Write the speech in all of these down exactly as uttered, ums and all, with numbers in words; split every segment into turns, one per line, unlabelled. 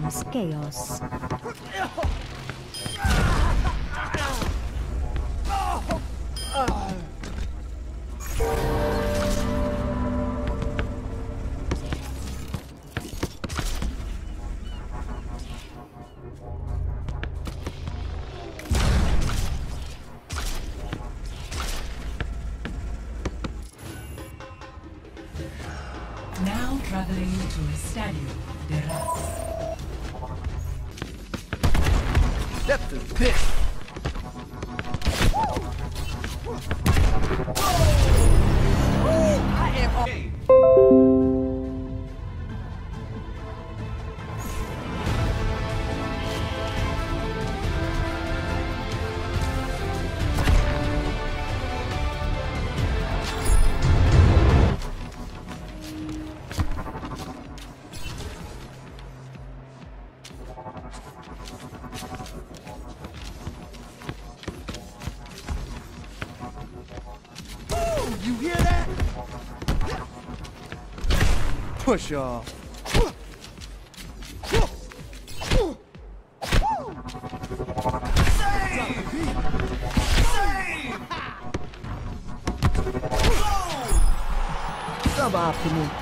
brings chaos.
Now traveling to Estadio de Ras.
Depth of pit. I am on. You hear that? Push off. Suboptimal.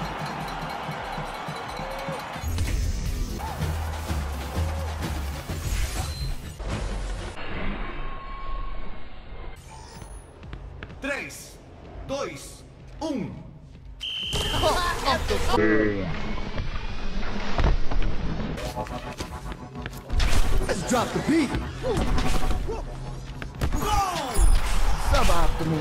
Tres, dois, um.
Let's drop the beat. Suboptimal.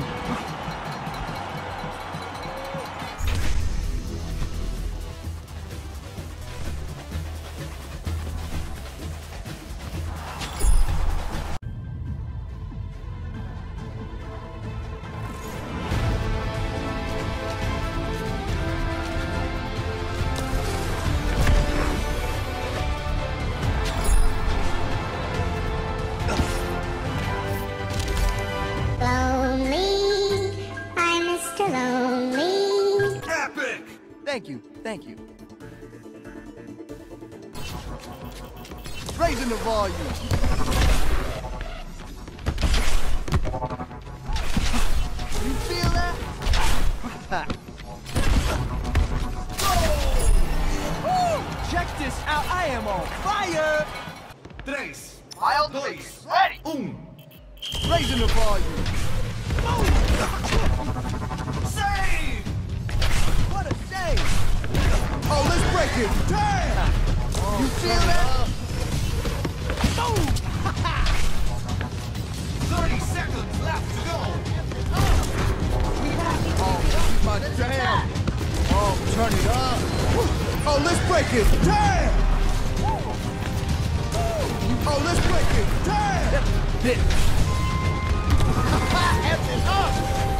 Lonely, I'm Mister Lonely.
Epic!
Thank you, thank you. Raising the volume. You feel that? Woo! Check this out, I am on fire!
Tres,
Wild
dois,
ready.
um.
Raising the volume.
Save!
What a save! Oh, let's break it! Damn! You feel that? Boom!
thirty seconds left to go.
Oh, that's my jam! Oh, turn it up! Oh, let's break it! Damn! Oh, let's break it! Damn! This. F it up!